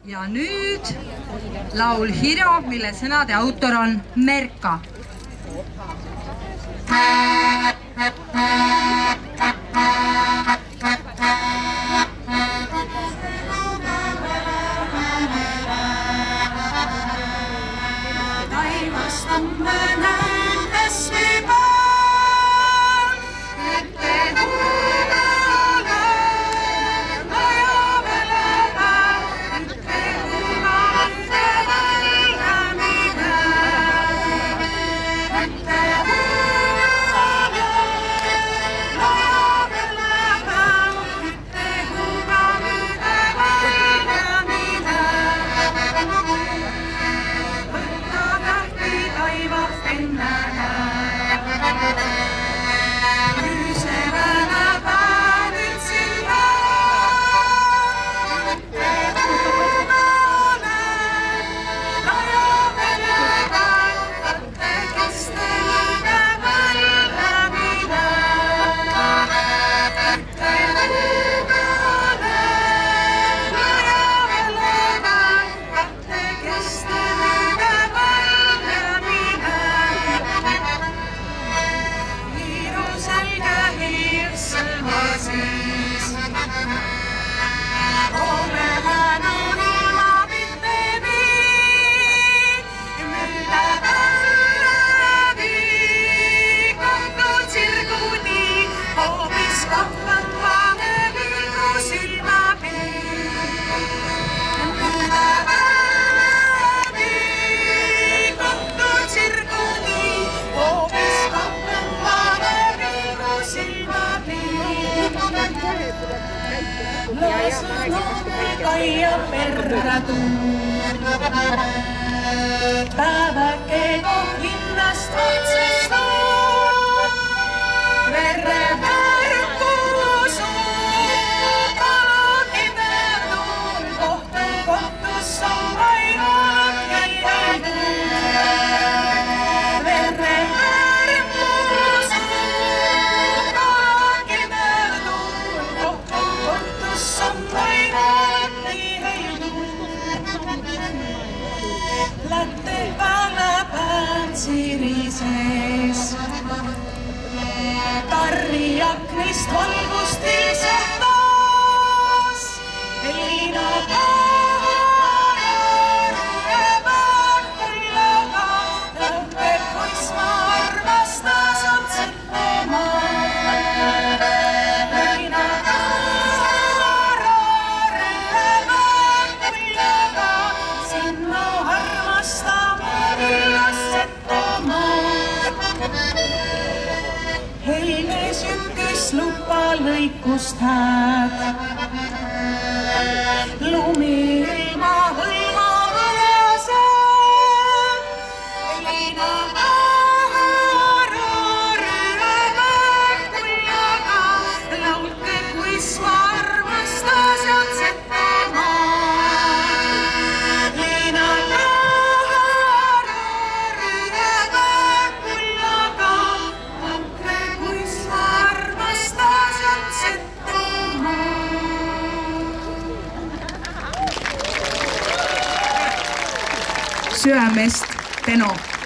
Ja nüüd laul Hiro, mille sõnade autor on Merka. Taivast on näites viipäev, ütle kuulale, lajavele päev, ütle kuulale, välgamine. Ütle kuulale, lajavele päev, ütle kuulale, välgamine. Taivast enne Üüseväänä päänit silmä. Ütte kuulale, lajavele päev, ütte kesteline välgamine. Ütte kuulale, lajavele päev, ütte kesteline välgamine. Hiiru selge hiirsõlma siis. Ole hänu ilma mitte vii, mille läbi kohtu tsirguni, hoopis kahvane vilgu silmapii. Mille läbi kohtu tsirguni, hoopis kahvane vilgu silmapii. Laasunumi kaia perra tuun, päeväke linnast otsest on. Verre värkusu, kalakide tuun, kohtus on ainult käinud. Verre värkusu, kalakide tuun, kohtus on ainult käinud. Lätte päällä pään sirises, tarri aknist valgust ilsetas. Liina kaararühe väärkullaga, lõppeb, kuis ma armastas otselt tema. Liina kaararühe väärkullaga, sinna armastama üllasset oma. Helge sükkis lupa lõikust hääd, lumi ilma hõlma õlased. Liina kaararühe väärkullaga, laulke, kuis ma armastas otset tema. Liina kaararühe väärkullaga, laulke, kuis ma armastas otset tema. Süämest Beno.